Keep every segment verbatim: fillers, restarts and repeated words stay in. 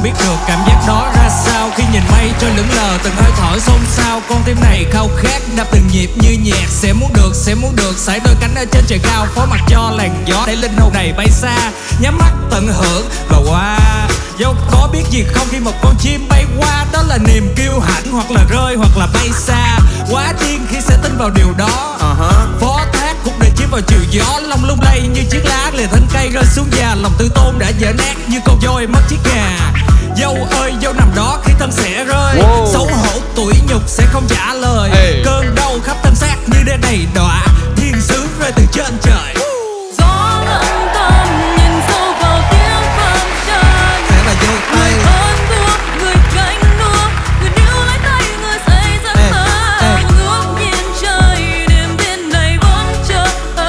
không biết được cảm giác đó ra sao khi nhìn mây trôi lững lờ từng hơi thở xôn xao. Con tim này khao khát đập từng nhịp như nhạc, sẽ muốn được sẽ muốn được sải đôi cánh ở trên trời cao, phó mặc cho làn gió để linh hồn này bay xa, nhắm mắt tận hưởng và qua. Dẫu có biết gì không khi một con chim bay qua, đó là niềm kiêu hãnh hoặc là rơi hoặc là bay xa. Quá điên khi sẽ tin vào điều đó. uh-huh. Phó thác cuộc đời chìm vào chiều gió, lòng lung lay như chiếc lá lìa thân cây rơi xuống già. Lòng tự tôn đã vỡ nát như con voi mất chiếc gà. Dâu ơi dâu nằm đó khi thân sẽ rơi. Wow. Xấu hổ tủi nhục sẽ không trả lời. Hey. Cơn đau khắp thân xác như đê đầy đọa, thiên sứ rơi từ trên trời. Gió lặng thầm nhìn sâu vào tiếng phàm trần. Sẽ là dâu tay. Người ơn thuốc, người cánh đua, người níu lấy tay, người xây giấc mơ. Ngước nhìn trời, đêm thiên này vẫn chờ.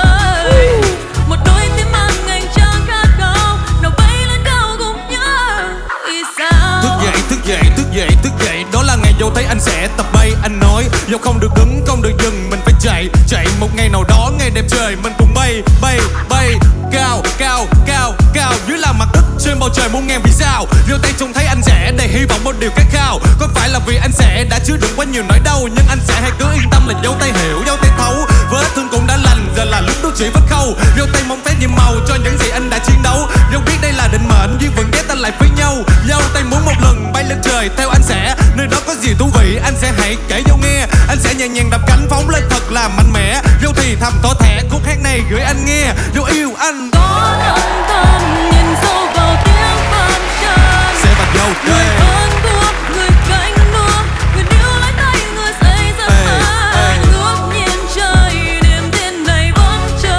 Một đôi tim mang ngành trăng khát khao, nào bay lên cao cùng nhau. Vì sao? Thức dậy, thức dậy, thức dậy, thức dậy. Đó là ngày dâu thấy anh sẽ tập bay. Anh nói dâu không được đứng, không được dừng, mình phải chạy. Chạy một ngày nào đó, ngày đẹp trời mình cùng bay, bay, bay. Cao, cao, cao, cao dưới là mặt đất, trên bầu trời muôn ngàn vì sao. Dâu tay trông thấy anh sẽ đầy hy vọng một điều khát khao. Có phải là vì anh sẽ đã chứa đựng quá nhiều nỗi đau, nhưng anh sẽ hãy cứ yên tâm là dâu tay hiểu, dâu tay thấu. Vết thương cũng đã lành, giờ là lúc đôi chỉ vết khâu. Dâu tay mong phép nhiệm màu cho những gì anh đã chiến đấu. Dâu biết đây là định mệnh, duyên phận ghét ta lại với nhau. Dâu tay muốn một lần bay lên trời theo anh sẽ, nơi đó có gì thú vị anh sẽ hãy kể dâu nghe. Anh sẽ nhẹ nhàng đập cánh phóng lên thật là mạnh mẽ. Dâu thì thầm thỏ thẻ khúc hát này gửi anh nghe. Dâu yêu anh. Có lặng thầm nhìn sâu vào tiếng phàm trần. Sẽ bật dâu Người ơn thuốc, người cánh đua, người níu lấy tay, người xây giấc mơ. Ngước nhìn trời, đêm thiên này vẫn chờ.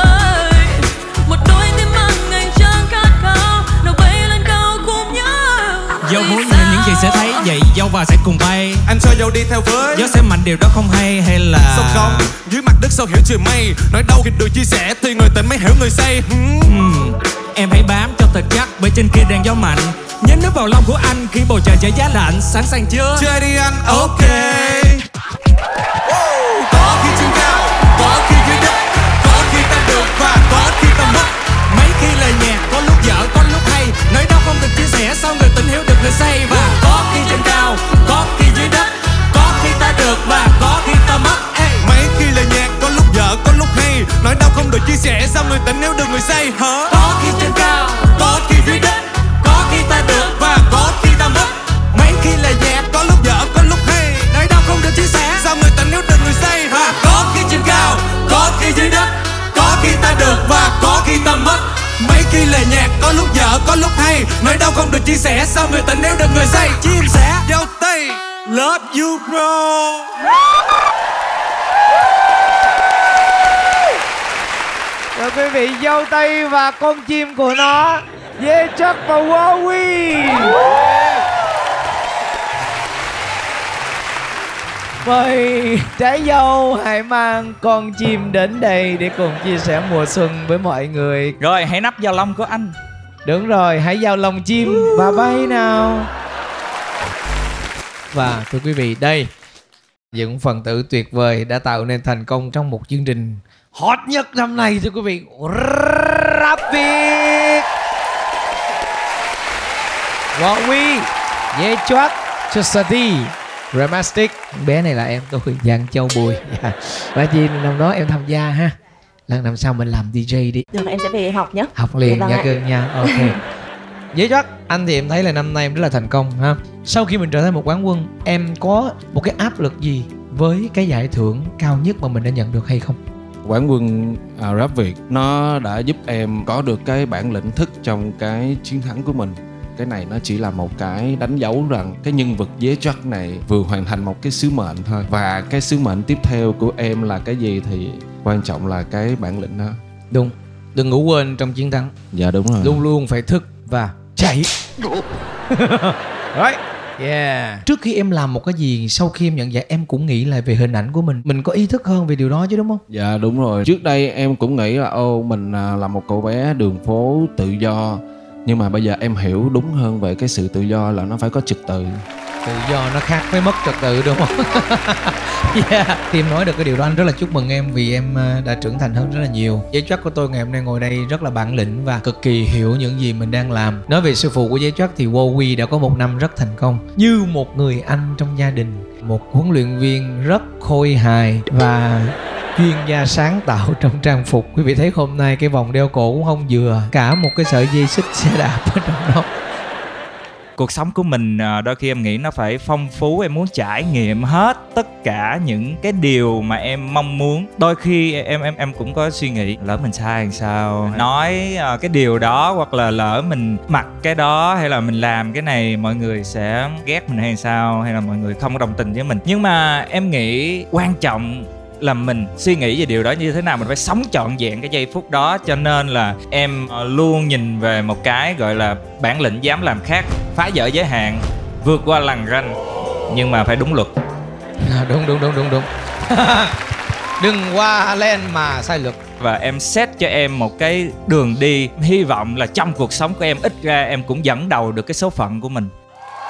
Một đôi tim mang ngành trăng khát khao, nào bay lên cao cùng nhau. Dâu muốn nhìn những gì sẽ thấy, vậy dâu và sẽ cùng bay. Anh cho dâu đi theo với. Dâu sẽ mạnh điều đó không hay hay là sao không? Dưới mặt đất sao hiểu trời mây. Nói đâu khi được chia sẻ thì người tình mới hiểu người say. hmm. uhm, Em hãy bám cho thật chắc bởi trên kia đang gió mạnh. Nhớ nước vào lòng của anh khi bầu trời trở giá lạnh. Sẵn sàng chưa? Chơi đi anh, ok. Oh, có khi trên cao, có khi dưới đất, có khi ta được và có khi ta mất. Mấy khi lời nhạc có lúc dở có lúc hay, nỗi đau không được chia sẻ sao người tình hiểu được người say. Và có khi trên cao, có khi dưới đất, có khi ta được và có khi ta mất. Ê. Mấy khi lời nhạc có lúc dở có lúc hay, nỗi đau không được chia sẻ sao người tình hiểu được người say hả? Có khi trên cao, Có khi dưới đất, có khi ta được và có khi ta mất. mấy khi lời nhạc Có lúc dở có lúc hay, nỗi đau không được chia sẻ sao người tình hiểu được người say hả? có khi trên cao, có khi dưới đất, có khi ta được và có khi ta mất. Mấy khi lời nhạc có lúc dở có lúc hay, nỗi đau không được chia sẻ sao người tình nếu được người say chia sẻ. Dâu tay Love you bro. Rồi quý vị, dâu tây và con chim của nó, Dê Chắc và Wowy. Mời trái dâu hãy mang con chim đến đây để cùng chia sẻ mùa xuân với mọi người. Rồi hãy nắp vào lông của anh. Đúng rồi, hãy vào lồng chim và bay nào. Và thưa quý vị, đây những phần tử tuyệt vời đã tạo nên thành công trong một chương trình hot nhất năm nay thưa quý vị. Rap Việt, Wowy, Dê Chắc, Chusady, Ramastic. Bé này là em tôi, Giang Châu Bùi. Và chi năm đó em tham gia ha. Lần năm sau mình làm đi jay đi. Được, em sẽ về học nhé. Học liền dạ, nha vâng cưng nha. Ok. Dê Chắc, anh thì em thấy là năm nay em rất là thành công ha. Sau khi mình trở thành một quán quân, em có một cái áp lực gì với cái giải thưởng cao nhất mà mình đã nhận được hay không? Quán quân à, Rap Việt nó đã giúp em có được cái bản lĩnh thức trong cái chiến thắng của mình. Cái này nó chỉ là một cái đánh dấu rằng cái nhân vật Dê Chắc này vừa hoàn thành một cái sứ mệnh thôi. Và cái sứ mệnh tiếp theo của em là cái gì thì quan trọng là cái bản lĩnh đó. Đúng, đừng ngủ quên trong chiến thắng. Dạ đúng rồi. Luôn luôn phải thức và chạy. Right. Yeah. Trước khi em làm một cái gì, sau khi em nhận giải em cũng nghĩ lại về hình ảnh của mình. Mình có ý thức hơn về điều đó chứ đúng không? Dạ đúng rồi. Trước đây em cũng nghĩ là ô mình là một cậu bé đường phố tự do. Nhưng mà bây giờ em hiểu đúng hơn về cái sự tự do là nó phải có trật tự. Tự do nó khác với mất trật tự đúng không? Yeah. Khi em nói được cái điều đó anh rất là chúc mừng em, vì em đã trưởng thành hơn rất là nhiều. Giấy Trắc của tôi ngày hôm nay ngồi đây rất là bản lĩnh và cực kỳ hiểu những gì mình đang làm. Nói về sư phụ của Giấy Trắc thì Wowy đã có một năm rất thành công, như một người anh trong gia đình, một huấn luyện viên rất khôi hài và chuyên gia sáng tạo trong trang phục. Quý vị thấy hôm nay cái vòng đeo cổ cũng không vừa, cả một cái sợi dây xích xe đạp ở trong đó. Cuộc sống của mình đôi khi em nghĩ nó phải phong phú, em muốn trải nghiệm hết tất cả những cái điều mà em mong muốn. Đôi khi em em em cũng có suy nghĩ lỡ mình sai làm sao, nói cái điều đó, hoặc là lỡ mình mặc cái đó hay là mình làm cái này mọi người sẽ ghét mình hay sao, hay là mọi người không có đồng tình với mình. Nhưng mà em nghĩ quan trọng là mình suy nghĩ về điều đó như thế nào, mình phải sống trọn vẹn cái giây phút đó. Cho nên là em luôn nhìn về một cái gọi là bản lĩnh dám làm khác, phá vỡ giới hạn, vượt qua lằn ranh, nhưng mà phải đúng luật. À, đúng đúng đúng đúng đúng. Đừng qua len mà sai luật. Và em set cho em một cái đường đi, hy vọng là trong cuộc sống của em ít ra em cũng dẫn đầu được cái số phận của mình.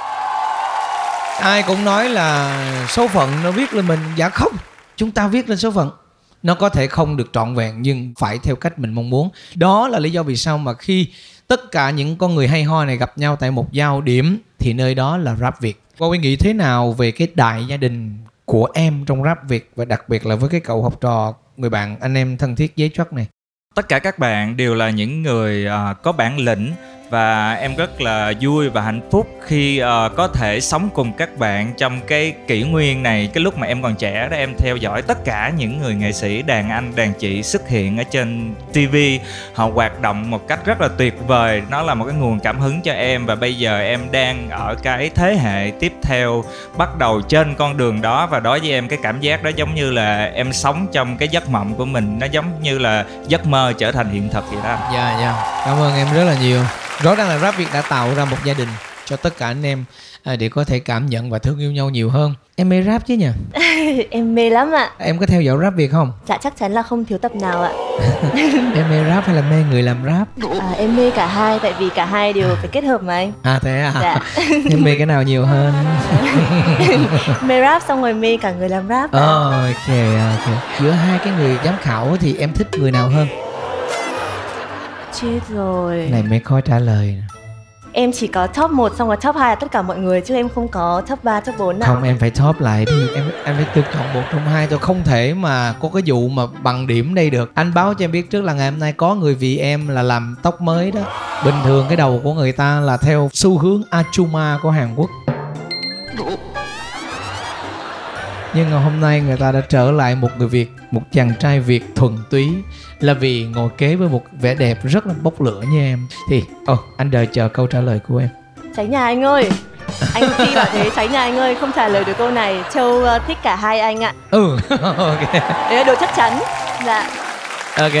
Ai cũng nói là số phận nó viết lên mình, dạ không, chúng ta viết lên số phận. Nó có thể không được trọn vẹn nhưng phải theo cách mình mong muốn. Đó là lý do vì sao mà khi tất cả những con người hay ho này gặp nhau tại một giao điểm thì nơi đó là rap Việt. Wowy nghĩ thế nào về cái đại gia đình của em trong rap Việt, và đặc biệt là với cái cậu học trò, người bạn anh em thân thiết Giấy Trắc này? Tất cả các bạn đều là những người uh, có bản lĩnh, và em rất là vui và hạnh phúc khi uh, có thể sống cùng các bạn trong cái kỷ nguyên này. Cái lúc mà em còn trẻ đó, em theo dõi tất cả những người nghệ sĩ đàn anh, đàn chị xuất hiện ở trên ti vi. Họ hoạt động một cách rất là tuyệt vời. Nó là một cái nguồn cảm hứng cho em. Và bây giờ em đang ở cái thế hệ tiếp theo, bắt đầu trên con đường đó. Và đối với em cái cảm giác đó giống như là em sống trong cái giấc mộng của mình. Nó giống như là giấc mơ trở thành hiện thực vậy đó. Dạ dạ, cảm ơn em rất là nhiều. Rõ ràng là rap Việt đã tạo ra một gia đình cho tất cả anh em để có thể cảm nhận và thương yêu nhau nhiều hơn. Em mê rap chứ nhỉ? Em mê lắm ạ. Em có theo dõi rap Việt không? Dạ chắc chắn là không thiếu tập nào ạ. Em mê rap hay là mê người làm rap? À, em mê cả hai, tại vì cả hai đều phải kết hợp mà anh. À thế à? Dạ. Em mê cái nào nhiều hơn? Mê rap xong rồi mê cả người làm rap. Oh, ok ok. Giữa hai cái người giám khảo thì em thích người nào hơn? Chết rồi. Này mới khó trả lời. Em chỉ có top một xong rồi top hai là tất cả mọi người, chứ em không có top ba, top bốn nào. Không, em phải top lại đi. Em em phải được chọn một trong hai. Tôi không thể mà có cái vụ mà bằng điểm đây được. Anh báo cho em biết trước là ngày hôm nay có người vì em là làm tóc mới đó. Bình thường cái đầu của người ta là theo xu hướng Achuma của Hàn Quốc, nhưng mà hôm nay người ta đã trở lại một người Việt, một chàng trai Việt thuần túy, là vì ngồi kế với một vẻ đẹp rất là bốc lửa như em. Thì ồ, oh, anh đợi chờ câu trả lời của em. Cháy nhà anh ơi. Anh Phi bảo thế, cháy nhà anh ơi, không trả lời được câu này. Châu uh, thích cả hai anh ạ. Ừ, ok. Đấy là đồ chắc chắn. Dạ. Ok.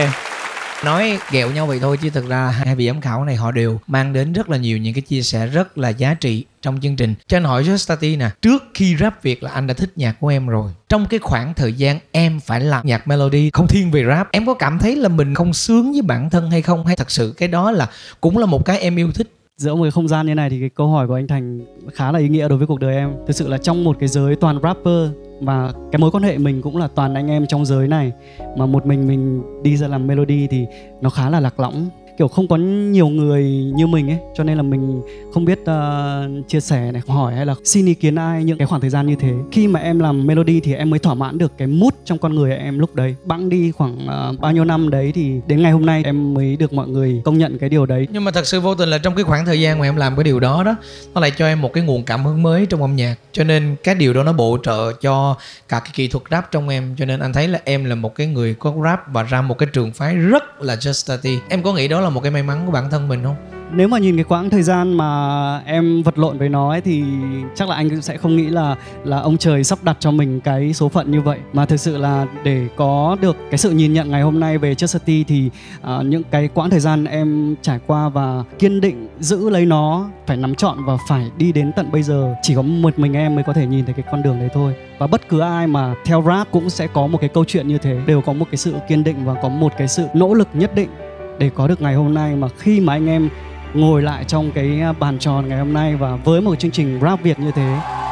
Nói ghẹo nhau vậy thôi chứ thực ra hai vị giám khảo này họ đều mang đến rất là nhiều những cái chia sẻ rất là giá trị trong chương trình. Cho anh hỏi Justati nè, trước khi rap Việt là anh đã thích nhạc của em rồi. Trong cái khoảng thời gian em phải làm nhạc melody không thiên về rap, em có cảm thấy là mình không sướng với bản thân hay không? Hay thật sự cái đó là cũng là một cái em yêu thích? Giữa một cái không gian như này thì cái câu hỏi của anh Thành khá là ý nghĩa đối với cuộc đời em. Thực sự là trong một cái giới toàn rapper, và cái mối quan hệ mình cũng là toàn anh em trong giới này, mà một mình mình đi ra làm melody thì nó khá là lạc lõng, kiểu không có nhiều người như mình ấy, cho nên là mình không biết uh, chia sẻ này, hỏi hay là xin ý kiến ai những cái khoảng thời gian như thế. Khi mà em làm melody thì em mới thỏa mãn được cái mood trong con người em lúc đấy. Bẵng đi khoảng uh, bao nhiêu năm đấy thì đến ngày hôm nay em mới được mọi người công nhận cái điều đấy. Nhưng mà thật sự vô tình là trong cái khoảng thời gian mà em làm cái điều đó đó, nó lại cho em một cái nguồn cảm hứng mới trong âm nhạc, cho nên cái điều đó nó bổ trợ cho cả cái kỹ thuật rap trong em. Cho nên anh thấy là em là một cái người có rap và ra một cái trường phái rất là Justati. Em có nghĩ đó là một cái may mắn của bản thân mình không? Nếu mà nhìn cái quãng thời gian mà em vật lộn với nó ấy, thì chắc là anh cũng sẽ không nghĩ là là ông trời sắp đặt cho mình cái số phận như vậy. Mà thực sự là để có được cái sự nhìn nhận ngày hôm nay về Justati thì uh, những cái quãng thời gian em trải qua và kiên định giữ lấy nó, phải nắm trọn và phải đi đến tận bây giờ. Chỉ có một mình em mới có thể nhìn thấy cái con đường đấy thôi. Và bất cứ ai mà theo rap cũng sẽ có một cái câu chuyện như thế, đều có một cái sự kiên định và có một cái sự nỗ lực nhất định để có được ngày hôm nay. Mà khi mà anh em ngồi lại trong cái bàn tròn ngày hôm nay và với một chương trình rap Việt như thế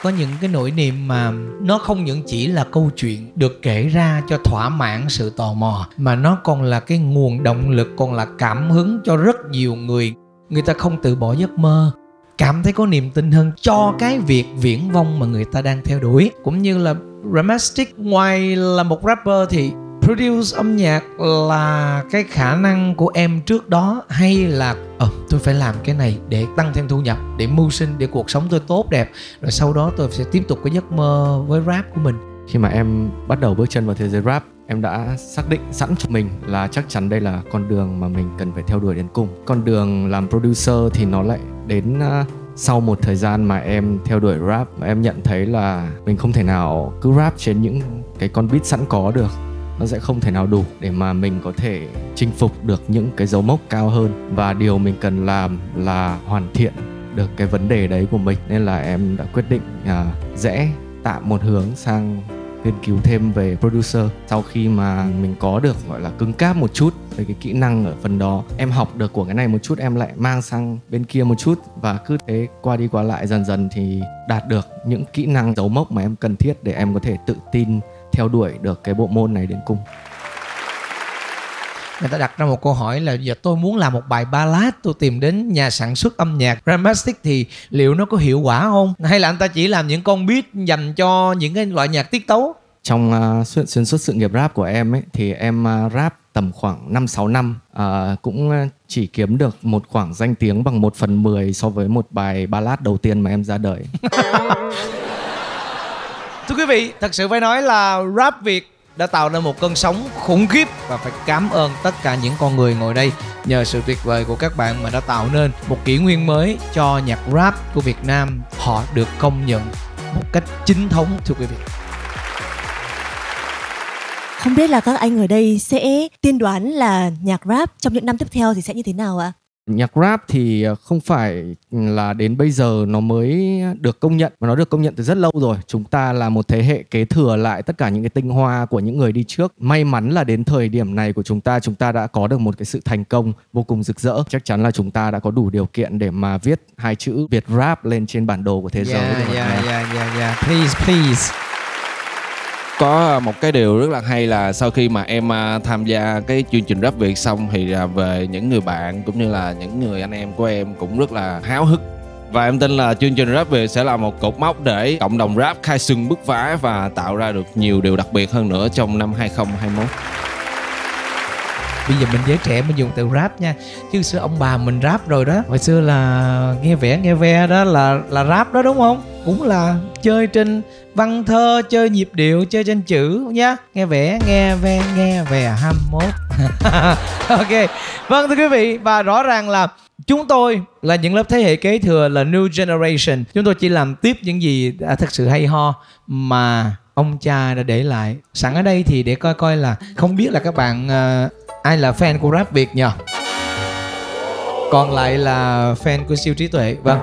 có những cái nỗi niềm mà nó không những chỉ là câu chuyện được kể ra cho thỏa mãn sự tò mò, mà nó còn là cái nguồn động lực, còn là cảm hứng cho rất nhiều người. Người ta không từ bỏ giấc mơ, cảm thấy có niềm tin hơn cho cái việc viển vông mà người ta đang theo đuổi. Cũng như là Ramastic, ngoài là một rapper thì produce âm nhạc là cái khả năng của em trước đó, hay là ờ tôi phải làm cái này để tăng thêm thu nhập, để mưu sinh, để cuộc sống tôi tốt đẹp, rồi sau đó tôi sẽ tiếp tục cái giấc mơ với rap của mình? Khi mà em bắt đầu bước chân vào thế giới rap, em đã xác định sẵn cho mình là chắc chắn đây là con đường mà mình cần phải theo đuổi đến cùng. Con đường làm producer thì nó lại đến uh, sau một thời gian mà em theo đuổi rap, và em nhận thấy là mình không thể nào cứ rap trên những cái con beat sẵn có được. Nó sẽ không thể nào đủ để mà mình có thể chinh phục được những cái dấu mốc cao hơn. Và điều mình cần làm là hoàn thiện được cái vấn đề đấy của mình. Nên là em đã quyết định uh, rẽ tạm một hướng sang nghiên cứu thêm về producer. Sau khi mà mình có được gọi là cứng cáp một chút về cái kỹ năng ở phần đó, em học được của cái này một chút, em lại mang sang bên kia một chút, và cứ thế qua đi qua lại dần dần thì đạt được những kỹ năng dấu mốc mà em cần thiết để em có thể tự tin theo đuổi được cái bộ môn này đến cùng. Người ta đặt ra một câu hỏi là giờ tôi muốn làm một bài ballad, tôi tìm đến nhà sản xuất âm nhạc Ramastic thì liệu nó có hiệu quả không? Hay là anh ta chỉ làm những con beat dành cho những cái loại nhạc tiết tấu? Trong uh, xuyên, xuyên suốt sự nghiệp rap của em ấy thì em uh, rap tầm khoảng năm sáu năm, uh, cũng chỉ kiếm được một khoảng danh tiếng bằng một phần mười so với một bài ballad đầu tiên mà em ra đời. Thưa quý vị, thật sự phải nói là rap Việt đã tạo nên một cơn sóng khủng khiếp, và phải cảm ơn tất cả những con người ngồi đây. Nhờ sự tuyệt vời của các bạn mà đã tạo nên một kỷ nguyên mới cho nhạc rap của Việt Nam. Họ được công nhận một cách chính thống, thưa quý vị. Không biết là các anh ở đây sẽ tiên đoán là nhạc rap trong những năm tiếp theo thì sẽ như thế nào ạ? Nhạc rap thì không phải là đến bây giờ nó mới được công nhận, mà nó được công nhận từ rất lâu rồi. Chúng ta là một thế hệ kế thừa lại tất cả những cái tinh hoa của những người đi trước. May mắn là đến thời điểm này của chúng ta, chúng ta đã có được một cái sự thành công vô cùng rực rỡ. Chắc chắn là chúng ta đã có đủ điều kiện để mà viết hai chữ Việt rap lên trên bản đồ của thế giới. Yeah, yeah, yeah, yeah, yeah. Please, please. Có một cái điều rất là hay là sau khi mà em tham gia cái chương trình Rap Việt xong thì về những người bạn cũng như là những người anh em của em cũng rất là háo hức. Và em tin là chương trình Rap Việt sẽ là một cột mốc để cộng đồng rap khai sừng bứt phá và tạo ra được nhiều điều đặc biệt hơn nữa trong năm hai không hai mốt. Bây giờ mình giới trẻ mình dùng từ rap nha, chứ xưa ông bà mình rap rồi đó. Hồi xưa là nghe vẻ nghe ve đó là là rap đó, đúng không? Cũng là chơi trên văn thơ, chơi nhịp điệu, chơi trên chữ nhá. Nghe vẻ nghe ve nghe về hai mốt. Ok, vâng thưa quý vị, và rõ ràng là chúng tôi là những lớp thế hệ kế thừa, là New Generation. Chúng tôi chỉ làm tiếp những gì đã thật sự hay ho mà ông cha đã để lại. Sẵn ở đây thì để coi coi là không biết là các bạn uh, ai là fan của rap Việt nhờ? Còn lại là fan của Siêu Trí Tuệ. Vâng.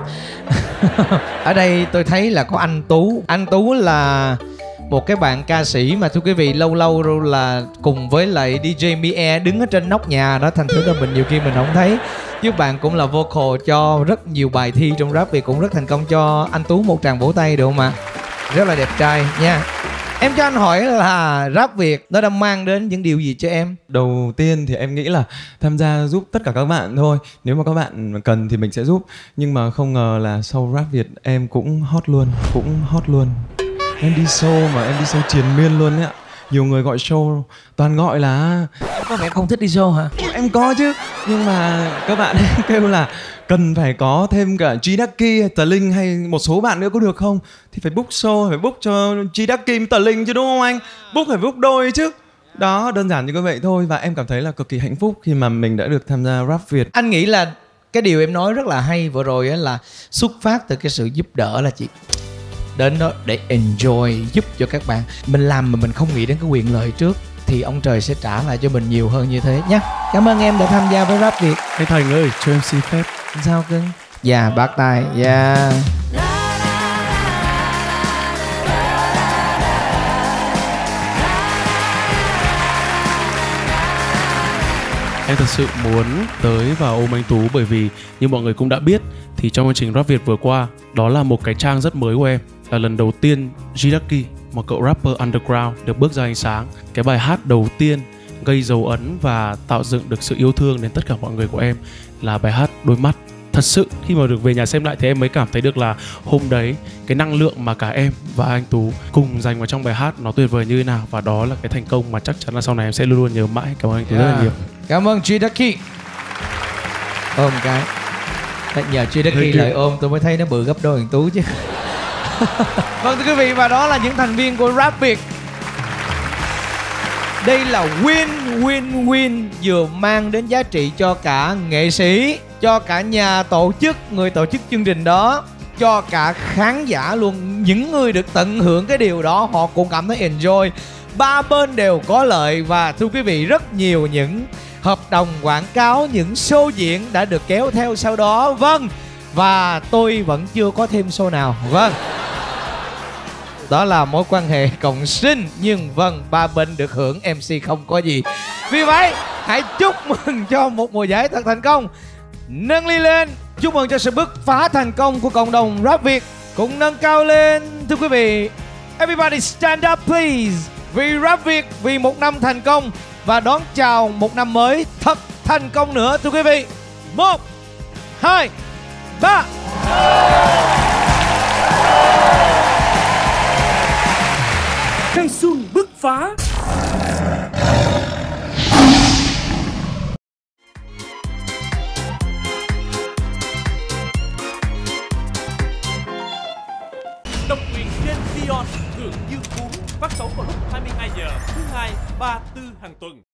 Ở đây tôi thấy là có anh Tú. Anh Tú là một cái bạn ca sĩ mà thưa quý vị lâu lâu rồi là cùng với lại đê gi Mie đứng ở trên nóc nhà đó, thành thử là mình nhiều khi mình không thấy. Chứ bạn cũng là vocal cho rất nhiều bài thi trong rap Việt, cũng rất thành công. Cho anh Tú một tràng vỗ tay được không ạ? Rất là đẹp trai nha. Em cho anh hỏi là rap Việt nó đã mang đến những điều gì cho em? Đầu tiên thì em nghĩ là tham gia giúp tất cả các bạn thôi. Nếu mà các bạn cần thì mình sẽ giúp. Nhưng mà không ngờ là sau rap Việt em cũng hot luôn. Cũng hot luôn. Em đi show mà em đi show triền miên luôn ấy ạ. Nhiều người gọi show toàn gọi là... Em có vẻ không thích đi show hả? Em có chứ. Nhưng mà các bạn kêu là cần phải có thêm cả G-Ducky, Tờ Linh hay một số bạn nữa có được không? Thì phải book show, phải book cho G-Ducky, Tờ Linh chứ đúng không anh? Book phải book đôi chứ. Đó, đơn giản như vậy thôi. Và em cảm thấy là cực kỳ hạnh phúc khi mà mình đã được tham gia rap Việt. Anh nghĩ là cái điều em nói rất là hay vừa rồi ấy là xuất phát từ cái sự giúp đỡ, là chị đến đó để enjoy, giúp cho các bạn. Mình làm mà mình không nghĩ đến cái quyền lợi trước thì ông trời sẽ trả lại cho mình nhiều hơn như thế nhé. Cảm ơn em đã tham gia với rap Việt. Hey Thành ơi, cho em xin phép. Sao cưng? Dạ, bác tài. Dạ. Em thật sự muốn tới và ôm anh Tú bởi vì như mọi người cũng đã biết thì trong chương trình Rap Việt vừa qua, đó là một cái trang rất mới của em. là lần đầu tiên G-Ducky, một cậu rapper underground, được bước ra ánh sáng. Cái bài hát đầu tiên gây dấu ấn và tạo dựng được sự yêu thương đến tất cả mọi người của em là bài hát Đôi Mắt. Thật sự khi mà được về nhà xem lại thì em mới cảm thấy được là hôm đấy cái năng lượng mà cả em và anh Tú cùng dành vào trong bài hát nó tuyệt vời như thế nào, và đó là cái thành công mà chắc chắn là sau này em sẽ luôn luôn nhớ mãi. Cảm ơn anh Tú rất là nhiều. Cảm ơn G-Ducky. Ôm cái. Nhờ G-Ducky lời ôm tôi mới thấy nó bự gấp đôi thằng Tú chứ. Vâng thưa quý vị, và đó là những thành viên của Rap Việt. Đây là win win win, vừa mang đến giá trị cho cả nghệ sĩ, cho cả nhà tổ chức, người tổ chức chương trình đó, cho cả khán giả luôn. Những người được tận hưởng cái điều đó họ cũng cảm thấy enjoy. Ba bên đều có lợi. Và thưa quý vị, rất nhiều những hợp đồng quảng cáo, những show diễn đã được kéo theo sau đó. Vâng, và tôi vẫn chưa có thêm show nào. Vâng, đó là mối quan hệ cộng sinh. Nhưng vâng, ba bên được hưởng, em xê không có gì. Vì vậy hãy chúc mừng cho một mùa giải thật thành công. Nâng ly lên, chúc mừng cho sự bứt phá thành công của cộng đồng Rap Việt. Cũng nâng cao lên thưa quý vị. Everybody stand up please. Vì Rap Việt, vì một năm thành công và đón chào một năm mới thật thành công nữa thưa quý vị. Một, hai, ba. Thanh xuân bứt phá. Độc quyền trên Vion, thưởng Dương Cuốn, phát sóng vào lúc hai mươi hai giờ thứ hai, ba, tư hàng tuần.